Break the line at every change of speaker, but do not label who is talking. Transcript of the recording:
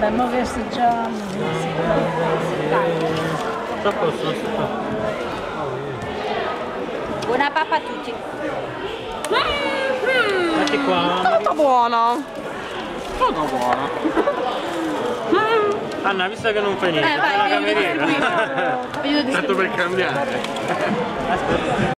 Vabbè, mo che assaggiamo.
Sto a posto, sto qua.
Buona pappa a tutti.
Metti qua.
Tutto buono.
Tutto buono. Anna, visto che non fai niente, fai la cameriera.
Vai,
Tanto per cambiare. Aspetta.